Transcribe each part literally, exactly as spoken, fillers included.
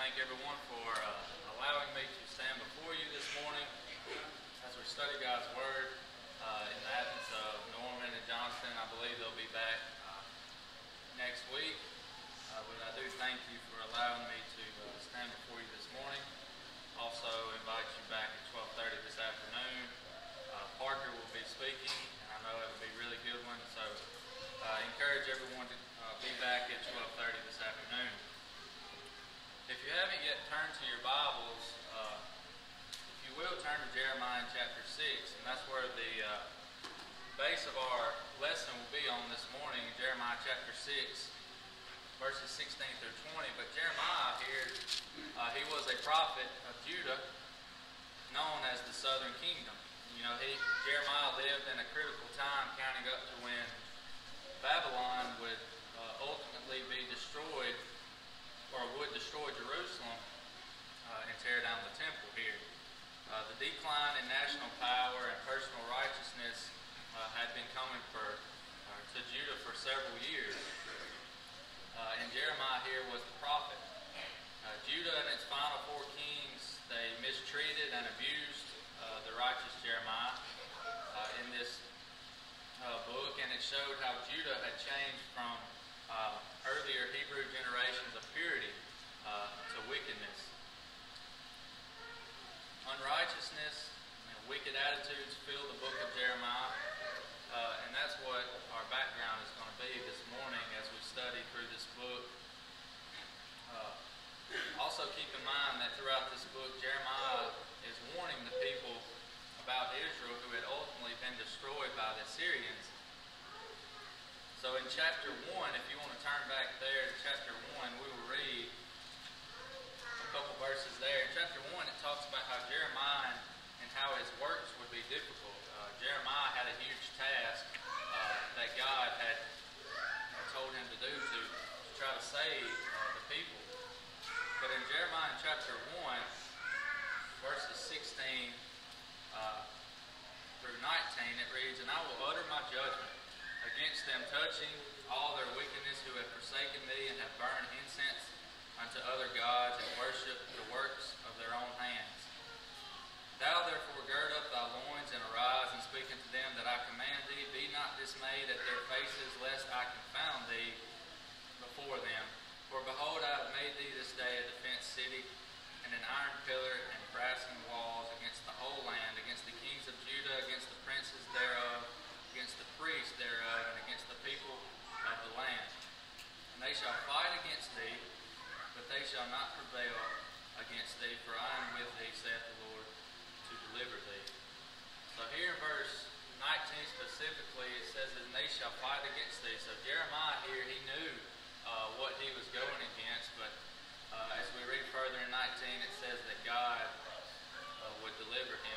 thank everyone for uh, allowing me to stand before you this morning as we study God's Word. Uh, in the absence of Norman and Jonathan, I believe they'll be back uh, next week. Uh, but I do thank you for allowing me to uh, stand before you this morning. Also invite you back at twelve thirty this afternoon. Uh, Parker will be speaking, and I know it'll be a really good one. So I uh, encourage everyone to uh, be back at twelve thirty this afternoon. If you haven't yet turned to your Bibles, uh, if you will, turn to Jeremiah chapter six, and that's where the uh, base of our lesson will be on this morning, Jeremiah chapter six, verses sixteen through twenty. But Jeremiah here, uh, he was a prophet of Judah, known as the Southern Kingdom. You know, he Jeremiah lived in a critical time, counting up to when Babylon would uh, ultimately be destroyed, or would destroy Jerusalem uh, and tear down the temple here. Uh, the decline in national power and personal righteousness uh, had been coming for uh, to Judah for several years. Uh, and Jeremiah here was the prophet. Uh, Judah and its final four kings, they mistreated and abused uh, the righteous Jeremiah uh, in this uh, book, and it showed how Judah had changed from Uh, earlier Hebrew generations of purity uh, to wickedness. Unrighteousness and wicked attitudes fill the book of Jeremiah, uh, and that's what our background is going to be this morning as we study through this book. Uh, also keep in mind that throughout this book, Jeremiah is warning the people about Israel who had ultimately been destroyed by the Assyrians. So in chapter one, if you want to turn back there to chapter one, we will read a couple verses there. In chapter one, it talks about how Jeremiah and, and how his works would be difficult. Uh, Jeremiah had a huge task uh, that God had uh, told him to do to, to try to save uh, the people. But in Jeremiah in chapter one, verses sixteen uh, through nineteen, it reads, "And I will utter my judgment against them, touching all their wickedness, who have forsaken me and have burned incense unto other gods and worshipped the works of their own hands. Thou therefore gird up thy loins and arise and speak unto them that I command thee. Be not dismayed at their faces, lest I confound thee before them. For behold, I have made thee this day a defense city, and an iron pillar and brassen walls against the whole land, against the kings of Judah, against the princes thereof, against the priests thereof, and against the people of the land. And they shall fight against thee, but they shall not prevail against thee, for I am with thee, saith the Lord, to deliver thee." So here in verse nineteen specifically, it says that they shall fight against thee. So Jeremiah here, he knew uh, what he was going against, but uh, as we read further in nineteen, it says that God uh, would deliver him.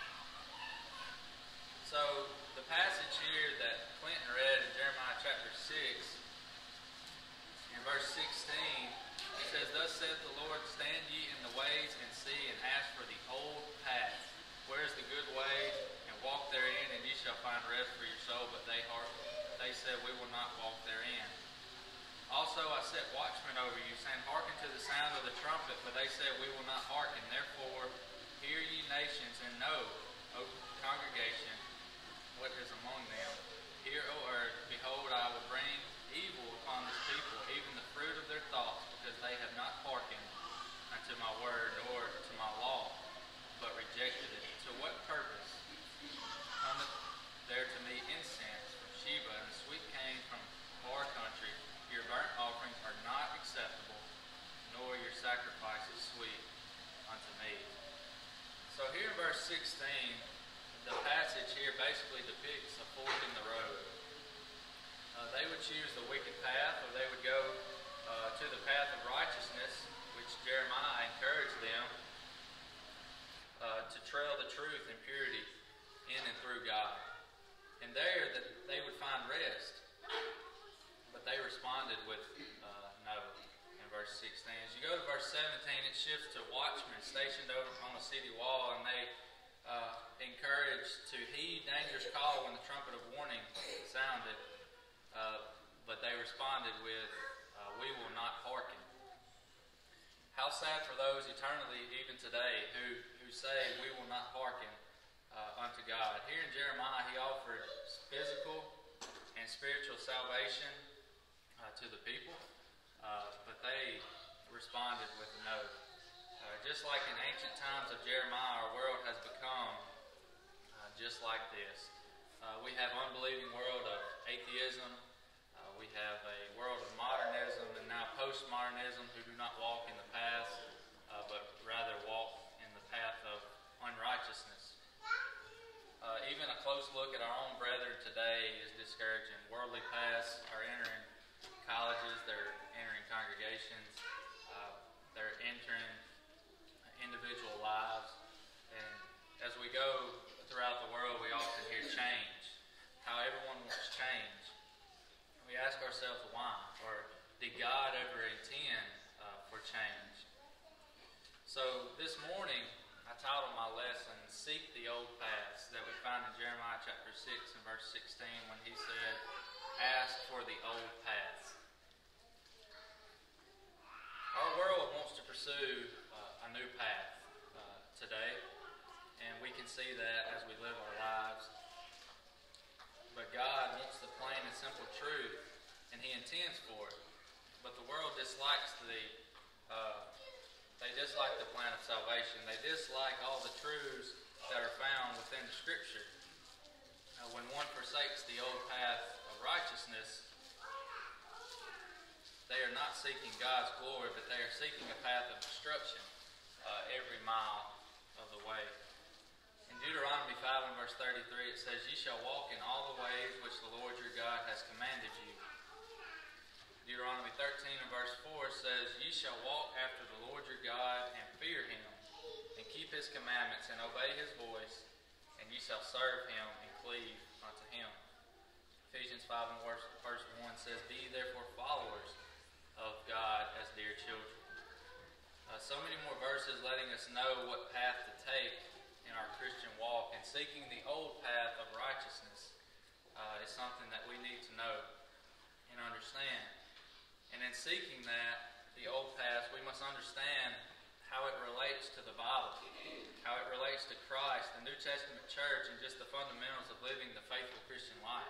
So the passage here that Clinton read in Jeremiah chapter six, in verse sixteen, it says, "Thus saith the Lord, stand ye in the ways and see, and ask for the old path. Where is the good way? And walk therein, and ye shall find rest for your soul. But they heart, they said, we will not walk therein. Also I set watchmen over you, saying, hearken to the sound of the trumpet. But they said, we will not hearken. Therefore hear ye nations, and know, O congregation, what is among them. Hear, O earth, behold, I will bring evil upon this people, even the fruit of their thoughts, because they have not hearkened unto my word, nor to my law, but rejected it. To what purpose cometh there to me incense from Sheba, and sweet cane from far country? Your burnt offerings are not acceptable, nor your sacrifices sweet unto me." So here in verse sixteen, the passage here basically depicts a fork in the road. Uh, they would choose the wicked path, or they would go uh, to the path of righteousness, which Jeremiah encouraged them uh, to trail the truth and purity in and through God. And there that they would find rest. But they responded with uh, no in verse sixteen. As you go to verse seventeen, it shifts to watchmen stationed over on the city wall, and they Uh, encouraged to heed dangerous call when the trumpet of warning sounded, uh, but they responded with, uh, "We will not hearken." How sad for those eternally, even today, who, who say we will not hearken uh, unto God. Here in Jeremiah, he offered physical and spiritual salvation uh, to the people, uh, but they responded with a no. Uh, just like in ancient times of Jeremiah, our world has become uh, just like this. Uh, we have an unbelieving world of atheism. Uh, we have a world of modernism and now postmodernism who do not walk in the path, uh, but rather walk in the path of unrighteousness. Uh, even a close look at our own brethren today is discouraging. Worldly paths are entering colleges, they're entering congregations, uh, they're entering individual lives. And as we go throughout the world, we often hear change, how everyone wants change. We ask ourselves why, or did God ever intend uh, for change? So this morning, I titled my lesson, Seek the Old Paths, that we find in Jeremiah chapter six and verse sixteen when he said, ask for the old paths. Our world wants to pursue uh, a new path uh, today, and we can see that as we live our lives. But God wants the plain and simple truth, and he intends for it. But the world dislikes the, uh, they dislike the plan of salvation. They dislike all the truths that are found within the Scripture. Uh, when one forsakes the old path of righteousness, they are not seeking God's glory, but they are seeking a path of destruction uh, every mile of the way. In Deuteronomy five and verse thirty-three, it says, ye shall walk in all the ways which the Lord your God has commanded you. Deuteronomy thirteen and verse four says, ye shall walk after the Lord your God and fear him, and keep his commandments and obey his voice, and ye shall serve him and cleave unto him. Ephesians five and verse, verse one says, be ye therefore followers of God as dear children. Uh, so many more verses letting us know what path to take in our Christian walk, and seeking the old path of righteousness uh, is something that we need to know and understand. And in seeking that, the old path, we must understand how it relates to the Bible, how it relates to Christ, the New Testament church, and just the fundamentals of living the faithful Christian life.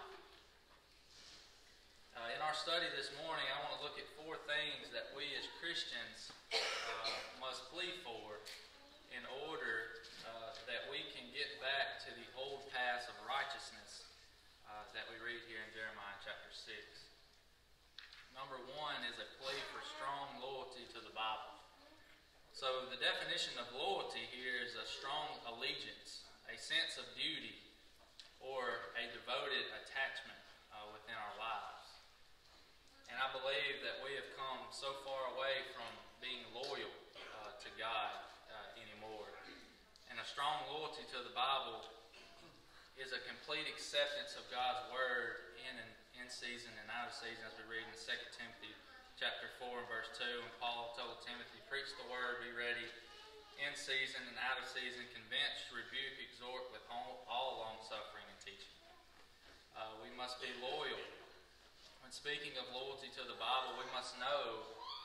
Uh, in our study this morning, I want to look at four things that we as Christians uh, must plead for in order uh, that we can get back to the old paths of righteousness uh, that we read here in Jeremiah chapter six. Number one is a plea for strong loyalty to the Bible. So the definition of loyalty here is a strong allegiance, a sense of duty, or a devoted attachment uh, within our lives. And I believe that we have come so far away from being loyal uh, to God uh, anymore. And a strong loyalty to the Bible is a complete acceptance of God's Word in and in season and out of season, as we read in Second Timothy chapter four and verse two. And Paul told Timothy, preach the Word, be ready in season and out of season, convince, rebuke, exhort with all, all long-suffering and teaching. Uh, we must be loyal. When speaking of loyalty to the Bible, we must know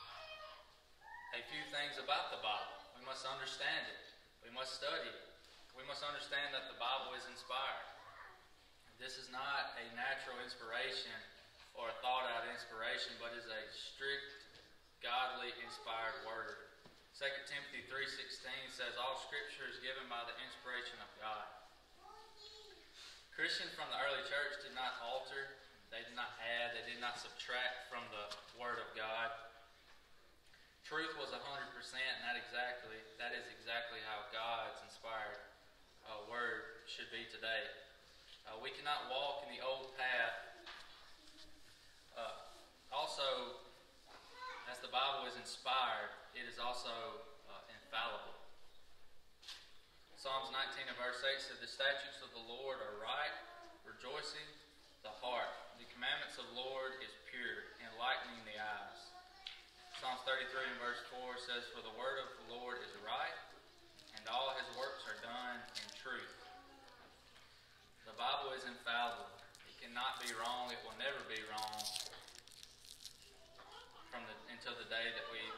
a few things about the Bible. We must understand it. We must study it. We must understand that the Bible is inspired. This is not a natural inspiration or a thought-out inspiration, but is a strict, godly, inspired word. Second Timothy three sixteen says, all Scripture is given by the inspiration of God. Christians from the early church did not alter. They did not add, they did not subtract from the Word of God. Truth was one hundred percent, and that exactly that is exactly how God's inspired uh, Word should be today. Uh, we cannot walk in the old path. Uh, also, as the Bible is inspired, it is also uh, infallible. Psalms nineteen and verse eight said, the statutes of the Lord are right, rejoicing the heart. The commandments of the Lord is pure, enlightening the eyes. Psalms thirty-three and verse four says, for the word of the Lord is right, and all his works are done in truth. The Bible is infallible. It cannot be wrong. It will never be wrong from the, until the day that we uh,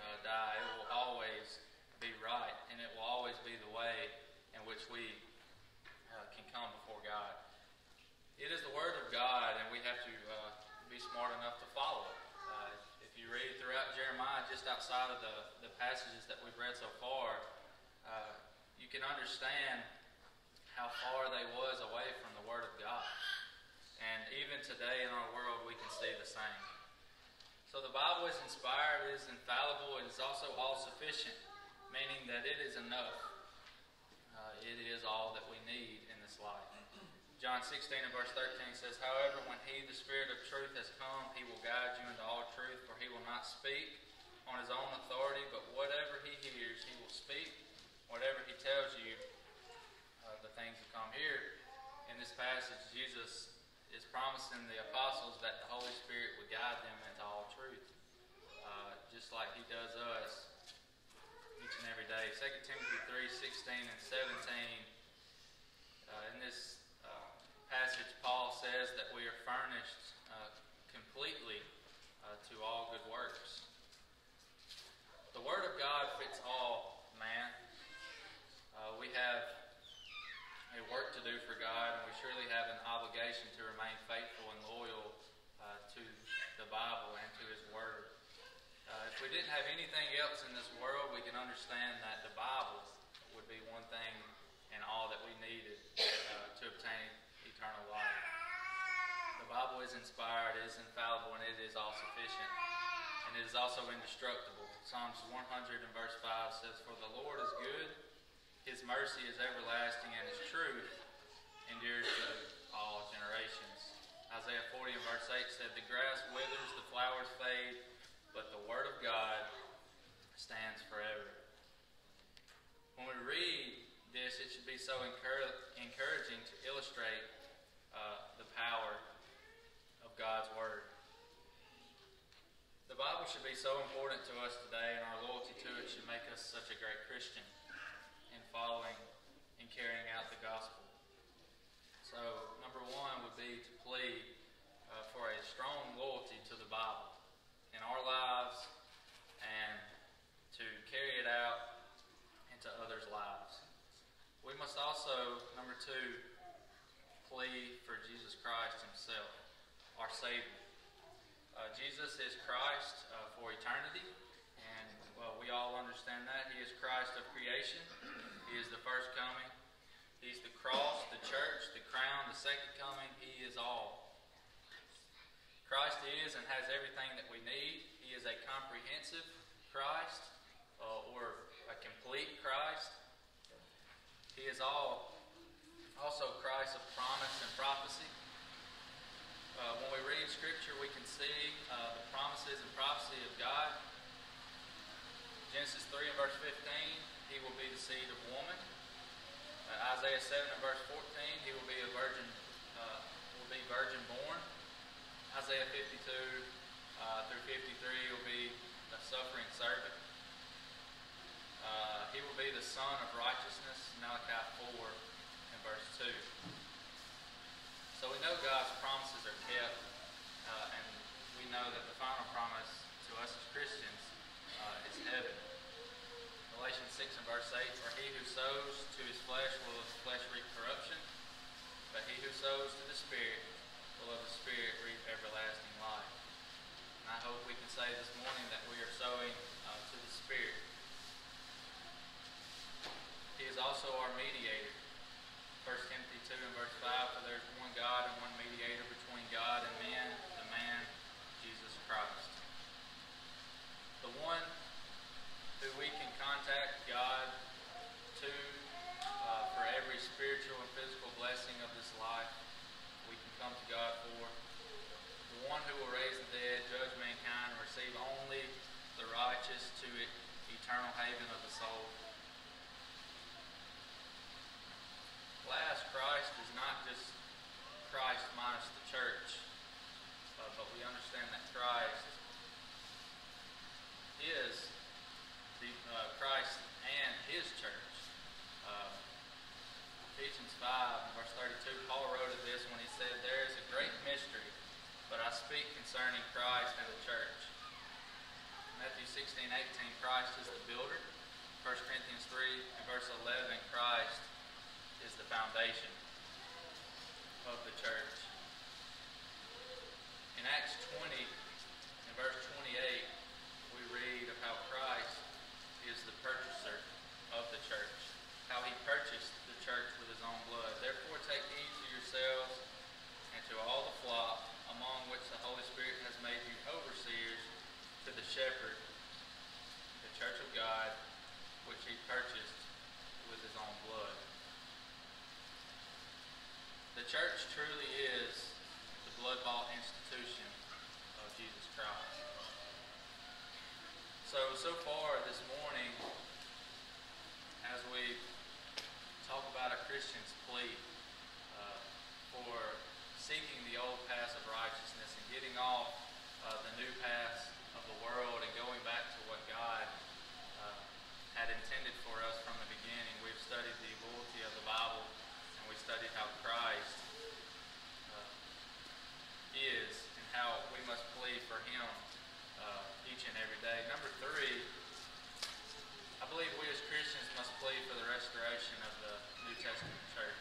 uh, die. It will always be right, and it will always be the way in which we uh, can come before God. It is the Word of God, and we have to uh, be smart enough to follow it. Uh, if you read throughout Jeremiah, just outside of the, the passages that we've read so far, uh, you can understand how far they was away from the Word of God. And even today in our world, we can see the same. So the Bible is inspired, it is infallible, it is also all-sufficient, meaning that it is enough. Uh, it is all that we need in this life. John sixteen and verse thirteen says, "However, when He, the Spirit of truth, has come, He will guide you into all truth, for He will not speak on His own authority, but whatever He hears, He will speak. Whatever He tells you, uh, the things that come." Here in this passage, Jesus is promising the apostles that the Holy Spirit would guide them into all truth, uh, just like He does us each and every day. Second Timothy three sixteen and seventeen, uh, in this passage, Paul says that we are furnished uh, completely uh, to all good works. The Word of God fits all, man. Uh, we have a work to do for God, and we surely have an obligation to remain faithful and loyal uh, to the Bible and to His Word. Uh, if we didn't have anything else in this world, we can understand that the Bible would be one thing and all that we needed uh, to obtain eternal life. The Bible is inspired, it is infallible, and it is all-sufficient. And it is also indestructible. Psalms one hundred and verse five says, "For the Lord is good, His mercy is everlasting, and His truth endures to all generations." Isaiah forty and verse eight said, "The grass withers, the flowers fade, but the Word of God stands forever." When we read this, it should be so encouraging to illustrate uh, the power of God's Word. The Bible should be so important to us today, and our loyalty to it should make us such a great Christian in following and carrying out the gospel. So, number one would be to plead uh, for a strong loyalty to the Bible in our lives and to carry it out into others' lives. We must also, number two, plead for Jesus Christ Himself, our Savior. Uh, Jesus is Christ uh, for eternity, and well, we all understand that. He is Christ of creation. He is the first coming. He's the cross, the church, the crown, the second coming. He is all. Christ is and has everything that we need. He is a comprehensive Christ, uh, or a complete Christ. He is all. Also Christ of promise and prophecy. Uh, when we read Scripture, we can see uh, the promises and prophecy of God. Genesis three and verse fifteen, He will be the seed of woman. Uh, Isaiah seven and verse fourteen, He will be a virgin, uh, will be virgin born. Isaiah fifty-two uh, through fifty-three will be the suffering servant. Uh, he will be the son of righteousness. Malachi four and verse two. So we know God's promises are kept, uh, and we know that the final promise to us as Christians uh, is heaven. Galatians six and verse eight, "For he who sows to his flesh will of the flesh reap corruption, but he who sows to the Spirit will of the Spirit reap everlasting life." And I hope we can say this morning that we are sowing uh, to the Spirit. He is also our mediator. First Timothy two and verse five, "For there is one God and one mediator between God and men, the man Jesus Christ." The one who we can contact God to uh, for every spiritual and physical blessing of this life, we can come to God for. The one who will raise the dead, judge mankind, and receive only the righteous to it, eternal haven of the soul. Last, Christ is not just Christ minus the church, uh, but we understand that Christ is the uh, Christ and His church. Uh, Ephesians five, verse thirty-two, Paul wrote of this when he said, "There is a great mystery, but I speak concerning Christ and the church. Matthew sixteen, eighteen, Christ is the builder. First Corinthians three and verse eleven, Christ is the foundation of the church. In Acts twenty and verse twenty-eight, we read of how Christ is the purchaser of the church, how he purchased the church with his own blood. Therefore take heed to yourselves and to all the flock among which the Holy Spirit has made you overseers, to the shepherd, the church of God, which he purchased with his own blood. The church truly is the blood-bought institution of Jesus Christ. So, so far this morning, as we talk about a Christian's plea uh, for seeking the old paths of righteousness and getting off uh, the new paths of the world and going back to what God uh, had intended for us from the beginning, we've studied the loyalty of the Bible, and we studied how Christ uh, is and how we must plead for him uh, each and every day. Number three, I believe we as Christians must plead for the restoration of the New Testament church.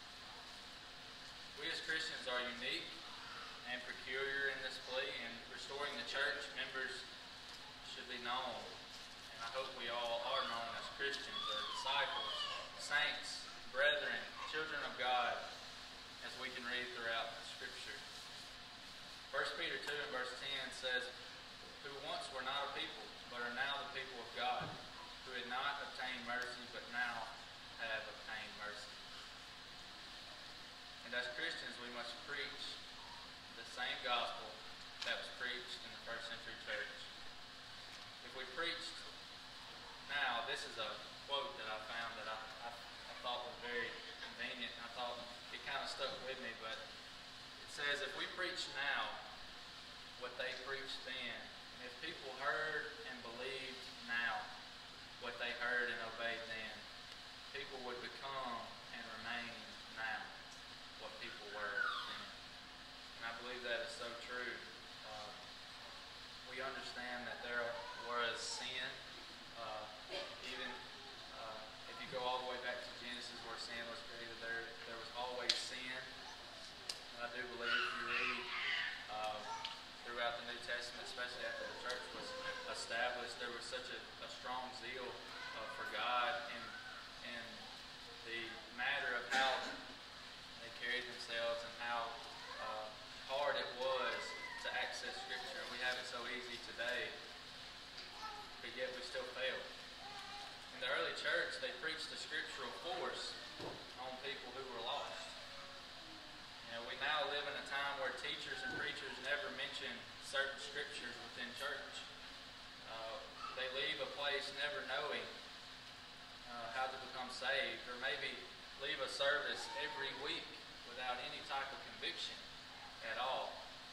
We as Christians are unique and peculiar in this plea, and restoring the church members should be known. And I hope we all are known as Christians or disciples, saints, brethren, children of God, as we can read throughout the Scripture. First Peter two and verse ten says, who once were not a people, but are now the people of God, who had not obtained mercy, but now have obtained mercy. And as Christians, we must preach the same gospel that was preached in the first century church. If we preached now, this is a quote that I found that I, I, I thought was very convenient, and I thought it kind of stuck with me, but it says, if we preach now what they preached then, and if people heard and believed now what they heard and obeyed then, people would become and remain now what people were then. And I believe that is so true. Uh, we understand that there was sin. Uh, even uh, if you go all the way back to Genesis where sin was created, there, there was always sin. And I do believe if you read uh, throughout the New Testament, especially after the church was established, there was such a, a strong zeal uh, for God in, in the matter of how they carried themselves and how uh, hard it was to access Scripture. We have it so easy today, but yet we still fail. In the early church, they preached the scriptural force on people who were lost. You know, we now live in a time where teachers and preachers never mention certain scriptures within church. Uh, they leave a place never knowing uh, how to become saved, or maybe leave a service every week without any type of conviction at all.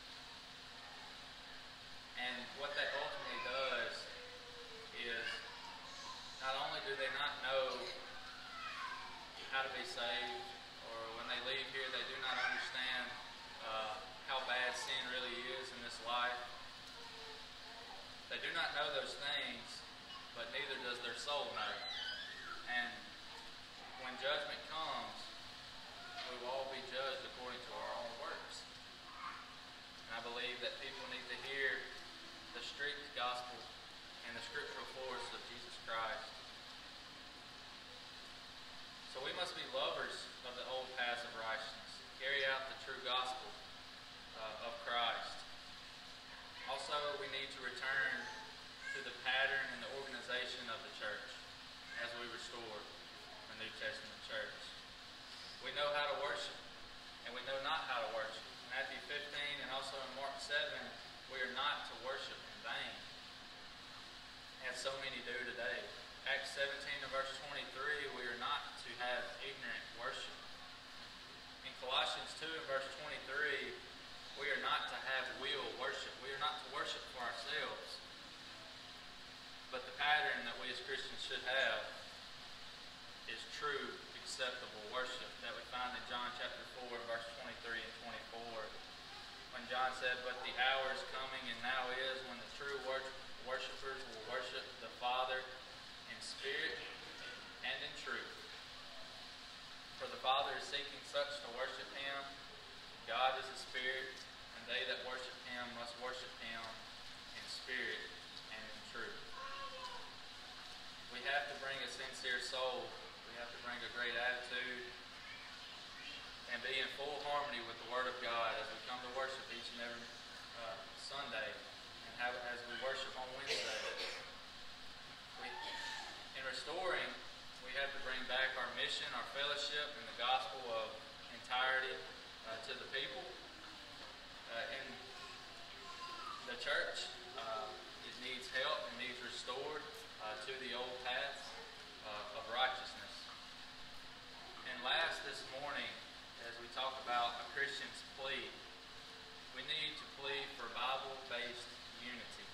And what that ultimately does is, not only do they not know how to be saved, or when they leave here they do not understand uh, how bad sin really is in this life. They do not know those things, but neither does their soul know. And when judgment comes, we will all be judged according to our own works. And I believe that people need to hear the strict gospel and the scriptural force of Jesus Christ. So we must be lovers of the old paths of righteousness, carry out the true gospel uh, of Christ. Also, we need to return to the pattern and the organization of the church as we restore the New Testament church. We know how to worship, and we know not how to worship. In Matthew fifteen and also in Mark seven, we are not to worship in vain, as so many do today. Acts seventeen and verse twenty-three, we are not to have ignorant worship. In Colossians two and verse twenty-three, we are not to have will worship. We are not to worship for ourselves. But the pattern that we as Christians should have is true, acceptable worship that we find in John chapter four, verse twenty-three and twenty-four. When John said, but the hour is coming and now is when the true wor- worshipers will worship the Father in spirit and in truth. For the Father is seeking such to worship him. God is a spirit, and they that worship him must worship him in spirit and in truth. We have to bring a sincere soul. We have to bring a great attitude and be in full harmony with the Word of God as we come to worship each and every uh, Sunday and have, as we worship on Wednesday. We, in restoring, we have to bring back our mission, our fellowship, and the gospel of entirety uh, to the people. Uh, in the church, uh, it needs help and needs restored uh, to the old paths uh, of righteousness. And last this morning, as we talk about a Christian's plea, we need to plead for Bible-based unity.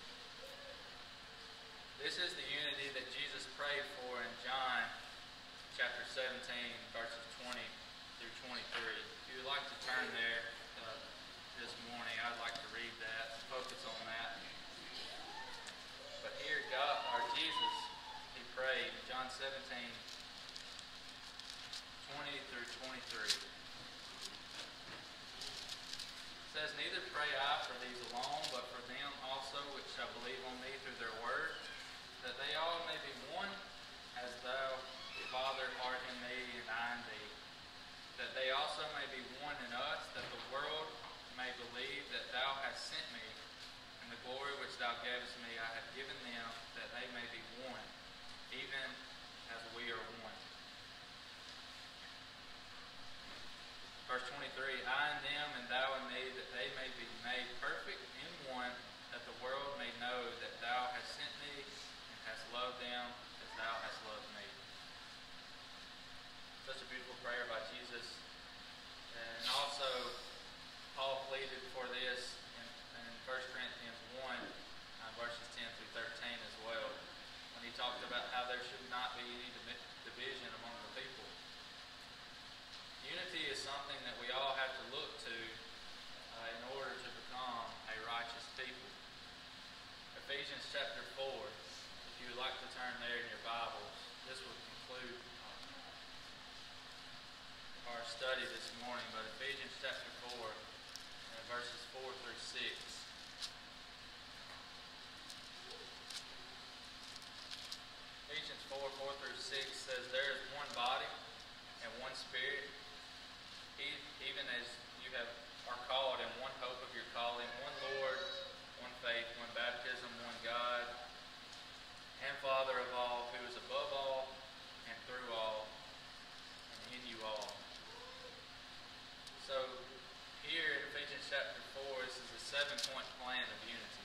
This is the unity that Jesus prayed for in John chapter seventeen, verses twenty through twenty-three. If you would like to turn there uh, this morning, I'd like to read that, focus on that. But here, God, or Jesus, he prayed in John seventeen, twenty through twenty-three. It says, "Neither pray I for these alone, but for them also which shall believe on me through their word, that they all may be one, as thou, Father, art in me, and I in thee, that they also may be one in us, that the world may believe that thou hast sent me, and the glory which thou gavest me I have given them, that they may be one, even as we are one." Verse twenty-three, "I in them, and thou in me, that they may be made perfect in one, that the world may know that thou hast sent me, and hast loved them as thou hast loved me." Such a beautiful prayer by Jesus. And also, Paul pleaded for this in, in First Corinthians one, uh, verses ten through thirteen as well, when he talked about how there should not be any division among the people. Unity is something that we all have to look to uh, in order to become a righteous people. Ephesians chapter four, if you would like to turn there in your Bibles, this will conclude our study this morning, but Ephesians chapter four, uh, verses four through six. Ephesians four, four through six says, "There is one body and one spirit, even as you have are called in one hope of your calling, one Lord, one faith, one baptism, one God, and Father of all, who is above all, and through all, and in you all." So, here in Ephesians chapter four, this is a seven-point plan of unity.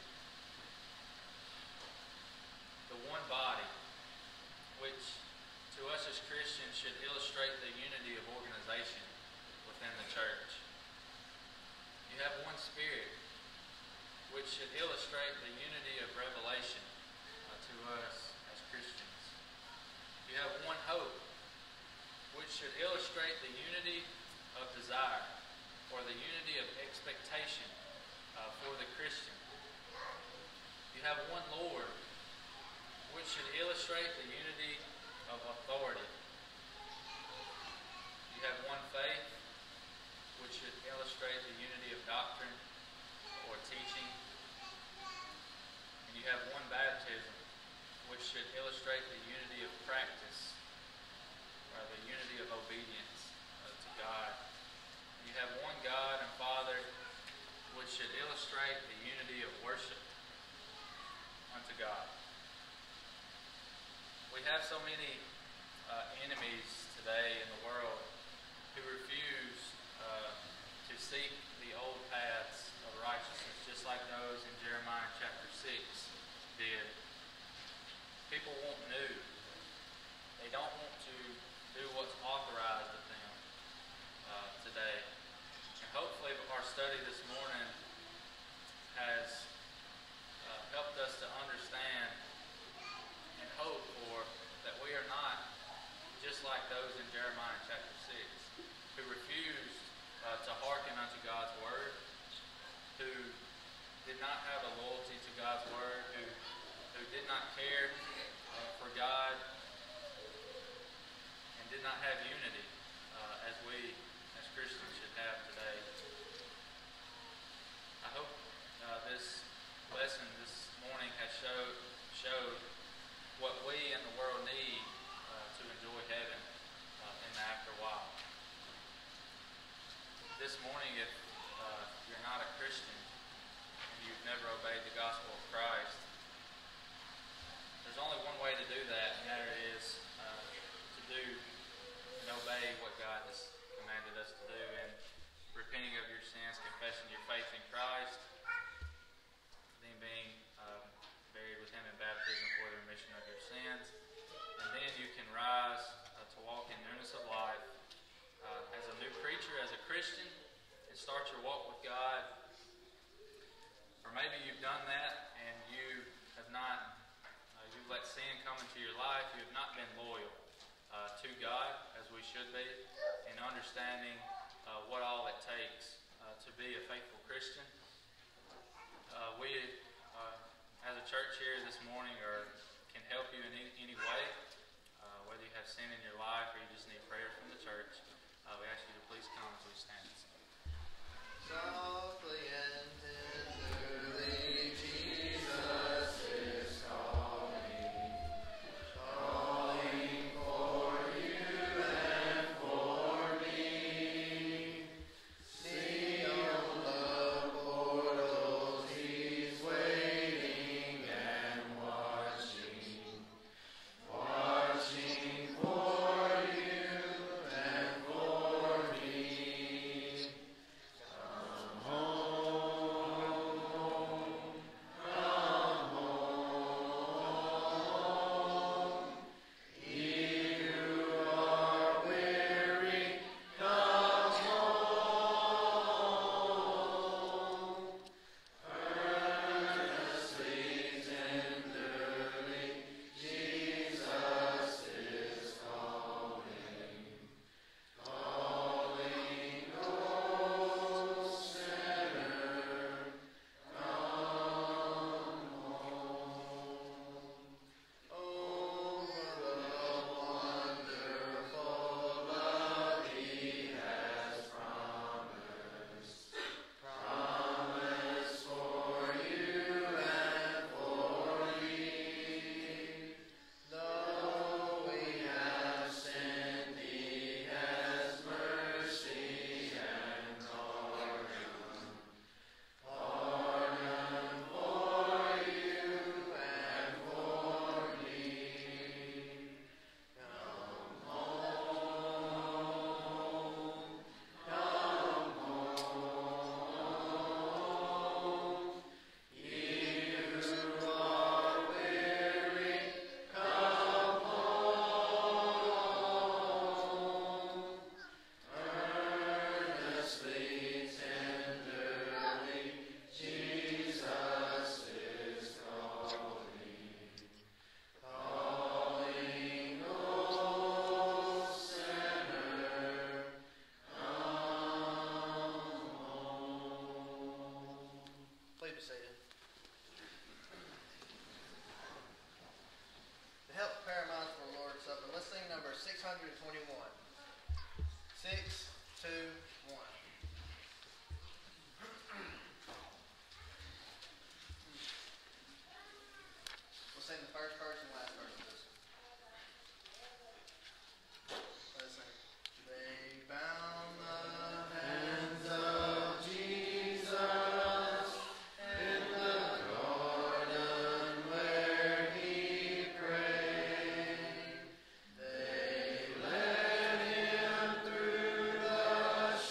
The one body, which to us as Christians should illustrate the unity of organization within the church. You have one Spirit, which should illustrate the unity of revelation uh, to us as Christians. You have one hope, which should illustrate the unity of desire, or the unity of expectation uh, for the Christian. You have one Lord, which should illustrate the unity of authority. You have one faith, which should illustrate the unity of doctrine or teaching. And you have one baptism, which should illustrate the unity of practice, or the unity of obedience uh, to God. And you have one God and Father, which should illustrate the unity of worship unto God. We have so many uh, enemies today in the world who refuse uh, to seek the old paths of righteousness, just like those in Jeremiah chapter six did. People want new. They don't want to do what's authorized of them uh, today. And hopefully our study this morning has uh, helped us to understand and hope for that we are not just like those in Jeremiah chapter six who refused uh, to hearken unto God's word, who did not have a loyalty to God's word, who who did not care uh, for God and did not have unity uh, as we as Christians should have today. I hope uh, this lesson this morning has showed, showed what we and the world need uh, to enjoy heaven uh, in the after while. This morning, if uh, you're not a Christian and you've never obeyed the gospel of Christ, there's only one way to do that, and that is uh, to do and obey what God has commanded us to do, and repenting of your sins, confessing your faith in Christ, then being um, buried with Him in baptism for the remission of your sins, and then you can rise uh, to walk in newness of life uh, as a new creature, as a Christian, and start your walk with God. Or maybe you've done that and you have not, uh, you've let sin come into your life, you have not been loyal uh, to God as we should be, in understanding uh, what all it takes uh, to be a faithful Christian. Uh, we, uh, as a church here this morning, are, can help you in any, any way, uh, whether you have sin in your life or you just need prayer from the church. Uh, we ask you to please come as we stand. Softly and tenderly, Jesus is calling, calling for you and for me. See on the portals, He's waiting and watching, watching for you and for me. Come home, come home. Ye who are weary, come home. Earnestly, tenderly, Jesus is calling, calling, oh sinner, come home. Over the wonderful love He has promised, promised for you and for me. Though we have sinned, He has mercy and pardon, pardon for you and for me. Come home, come home. Ye who are weary, come home. Earnestly, tenderly, Jesus is calling, calling, oh sinner, come home. Please be seated. To help prepare our minds for the Lord's Supper, let's sing number six hundred twenty-one. Six, two, one. We'll sing the first verse and last verse of this. Let's sing. They bound the hands of Jesus in the garden where He prayed. They led Him through the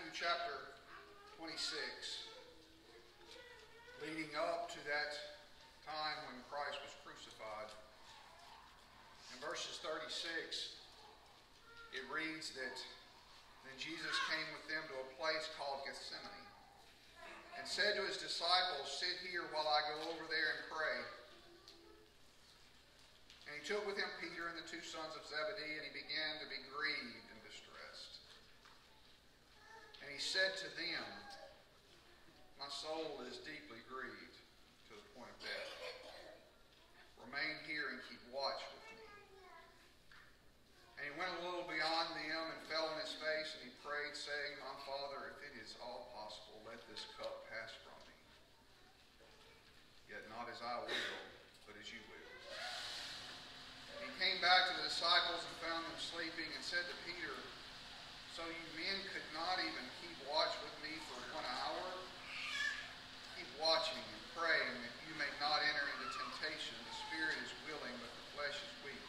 Matthew chapter twenty-six, leading up to that time when Christ was crucified. In verses thirty-six, it reads that then Jesus came with them to a place called Gethsemane and said to his disciples, "Sit here while I go over there and pray." And he took with him Peter and the two sons of Zebedee, and he began to be grieved and distressed. And he said to them, "My soul is deeply grieved to the point of death. Remain here and keep watch with me." And he went a little beyond them and fell on his face, and he prayed, saying, "My Father, if it is all possible, let this cup pass from me. Yet not as I will, but as you will." And he came back to the disciples and found them sleeping, and said to Peter, "So you men could not even keep watch with me for one hour? Keep watching and praying that you may not enter into temptation. The spirit is willing, but the flesh is weak."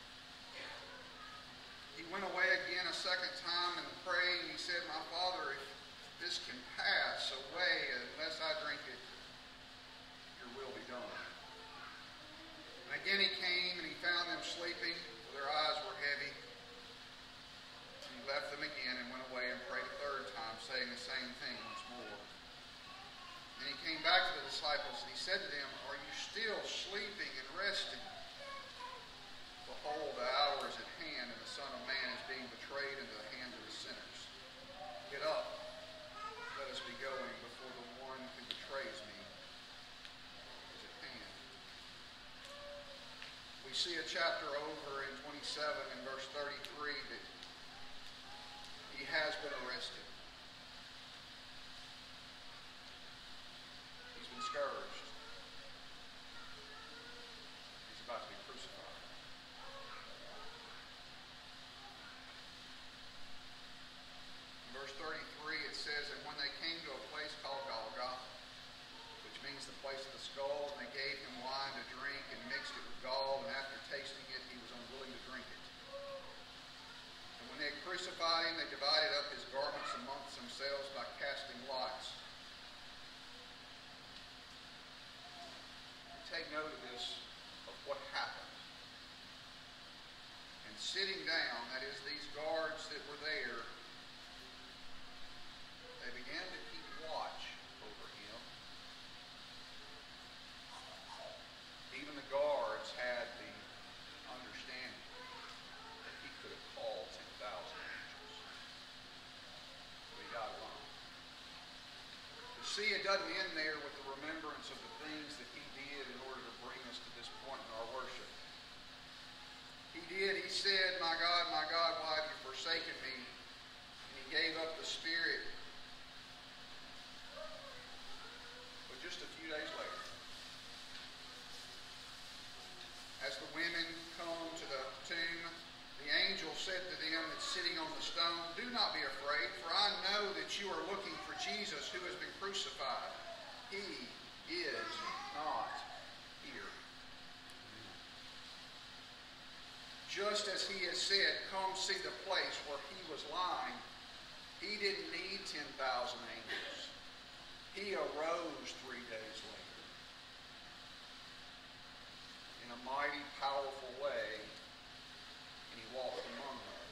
He went away again a second time and prayed, and he said, "My Father, if this can pass away unless I drink it, your will be done." And again he came and he found them sleeping, for their eyes were heavy. And he left them again and went away and prayed a third time, saying the same thing once more. And he came back to the disciples and he said to them, "Are you still sleeping and resting? Behold, the hour is at hand, and the Son of Man is being betrayed into the hands of the sinners. Get up, let us be going, before the one who betrays me is at hand." We see a chapter over in twenty-seven in verse thirty-three that he has been arrested. He's been scourged. He's about to be crucified. Verse thirty-three, it says, "And when they came to a place called Golgotha, which means the place of the skull, and they gave him wine to drink and mixed it with gall, and after tasting it, he was unwilling to drink it. And when they had crucified him, they divided up his garments amongst themselves by casting lots." And take note of this, of what happened. "And sitting down," that is, these guards that were there, they began to keep watch over him. Even the guards had the understanding that he could have called ten thousand angels. But he got alone. You see, it doesn't end there with the remembrance of the things that he did in order to bring us to this point in our worship. He did, he said, "My God, my God, why have you forsaken me?" And he gave up the spirit. Just a few days later, as the women come to the tomb, the angel said to them that's sitting on the stone, "Do not be afraid, for I know that you are looking for Jesus who has been crucified. He is not here. Just as he has said, come see the place where he was lying. He didn't need ten thousand angels. He arose three days later in a mighty, powerful way, and he walked among them.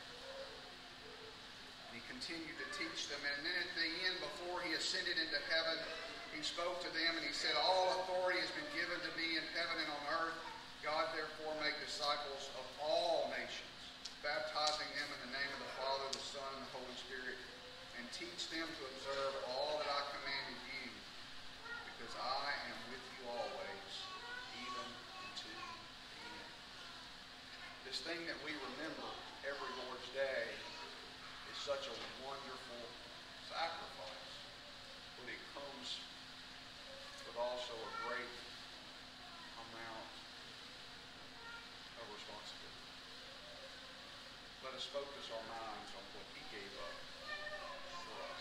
And he continued to teach them. And then at the end, before he ascended into heaven, he spoke to them and he said, "All authority has been given to me in heaven and on earth. God, therefore, make disciples of all nations, baptizing them in the name of the Father, the Son, and the Holy Spirit, and teach them to observe all that I commanded you, because I am with you always, even unto the end." This thing that we remember every Lord's Day is such a wonderful sacrifice, but it comes with also a great amount of responsibility. Let us focus our minds on what he gave up for us.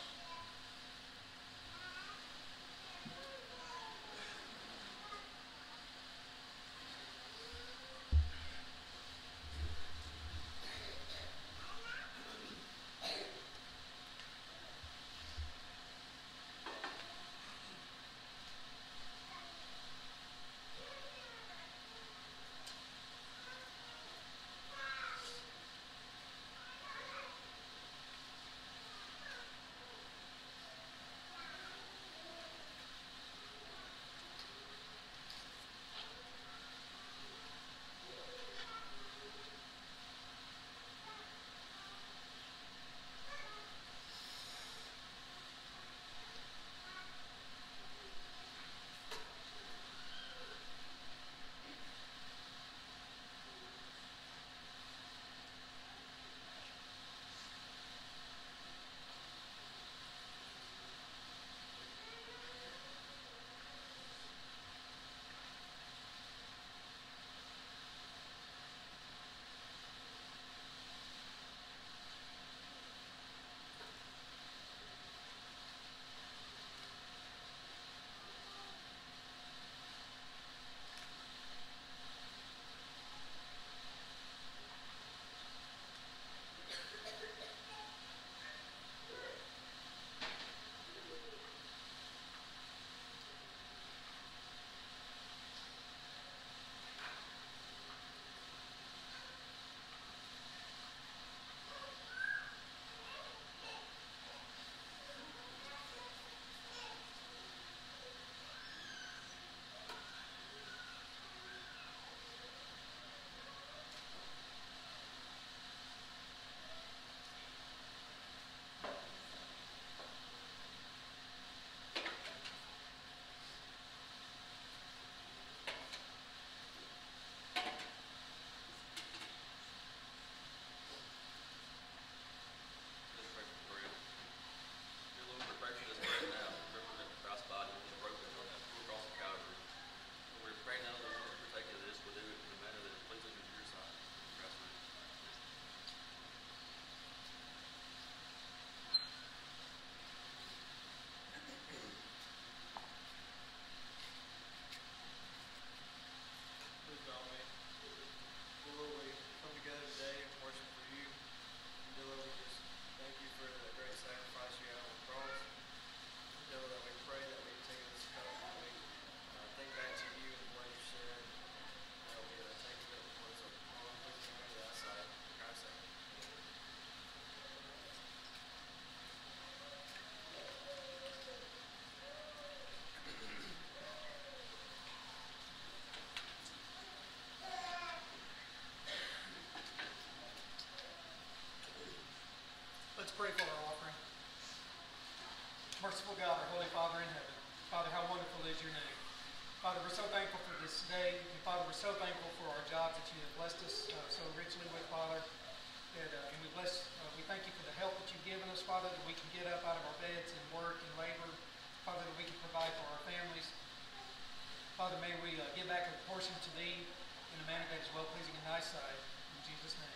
pray for our offering. Merciful God, our Holy Father in heaven, Father, how wonderful is your name. Father, we're so thankful for this day, and Father, we're so thankful for our jobs that you have blessed us uh, so richly with, Father. And, uh, and we bless, uh, we thank you for the help that you've given us, Father, that we can get up out of our beds and work and labor, Father, that we can provide for our families. Father, may we uh, give back a portion to thee in a manner that is well-pleasing in thy sight. In Jesus' name.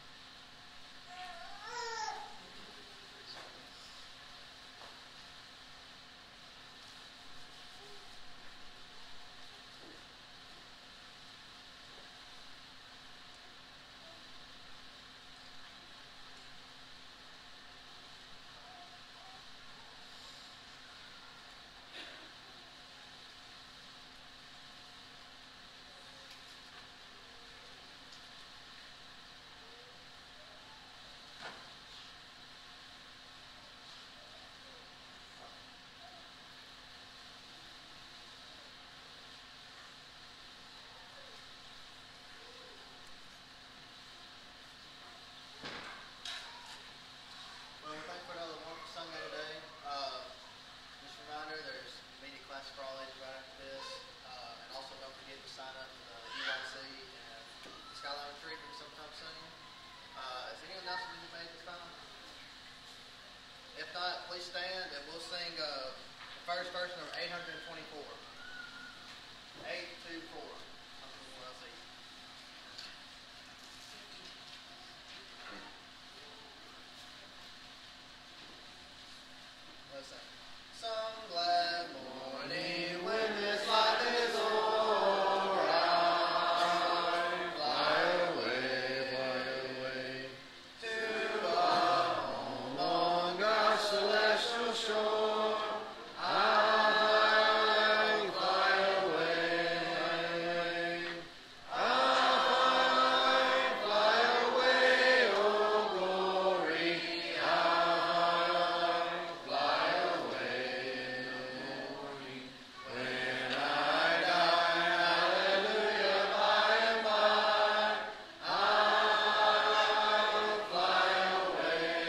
Well, we thank you for another wonderful Sunday today. Uh, just a reminder, there's immediate class Crawley right after this. Uh, and also don't forget to sign up for the U I C and Skyline Retreat sometime soon. Uh, is anyone else in the debate this time? If not, please stand and we'll sing uh, the first verse, number eight hundred twenty-four. eight two four. Something we'll see. Let's sing. Some glad morning when this life is o'er, I fly away, fly away to a home on God's celestial shore. I'll fly away, fly away. I'll fly away, oh glory. I'll fly away in the morning. When I die, hallelujah, by and by, I'll fly away.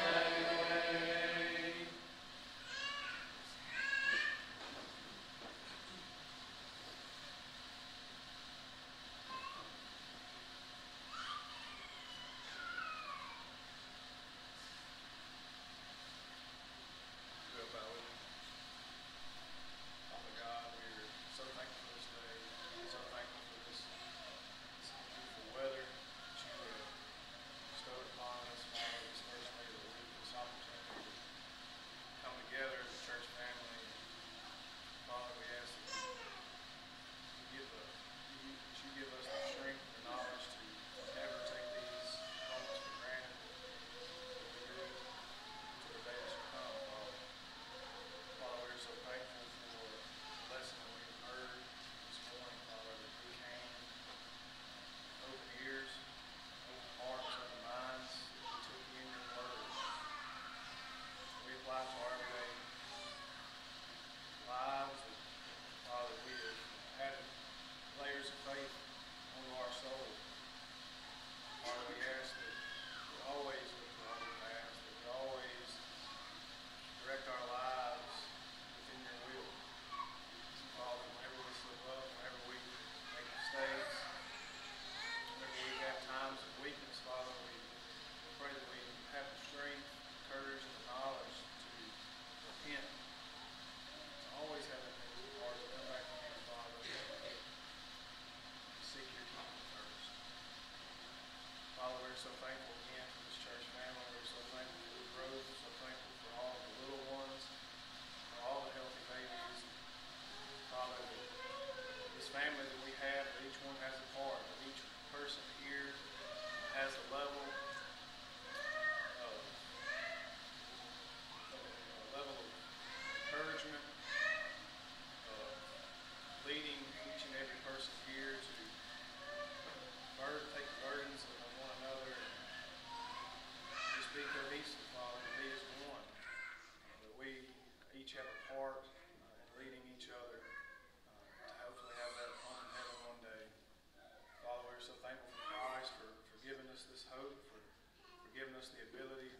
Good about it. Father God, we're so thankful for this day. So thankful for this, this beautiful weather that you have bestowed upon us, Father, this first day of the week, this opportunity to come together as a church family. Father, we ask that you, you give us, you, that you give us the strength and the knowledge to never take these moments for granted, that we do to the day that shall come, Father. Father, we're so thankful for the lesson that we've heard this morning, Father, that we came open ears, open hearts, open minds, that we took in your word. We apply to our everyday lives, that, Father, we have added layers of faith onto our soul. Father, we ask that we always look to other paths, that we always direct our lives within your will. Father, whenever we slip up, whenever we make mistakes, whenever we have times of weakness, Father, we pray that we have the strength, the courage, and the knowledge to repent, to always have that things in heart, to come back to you, Father, and seek your kingdom first. Father, we're so thankful again for this church family. We're so thankful for the growth. We're so thankful for all the little ones, for all the healthy babies. Father, that this family that we have, that each one has a part, that each person here has a level of, a level of encouragement, of leading each and every person here to burden, take the burdens of one another and just be cohesive, Father, to be as one. Uh, that we each have a part uh, in leading each other uh, to hopefully have that home in heaven one day. Father, we're so thankful for Christ, for, for giving us this hope, for, for giving us the ability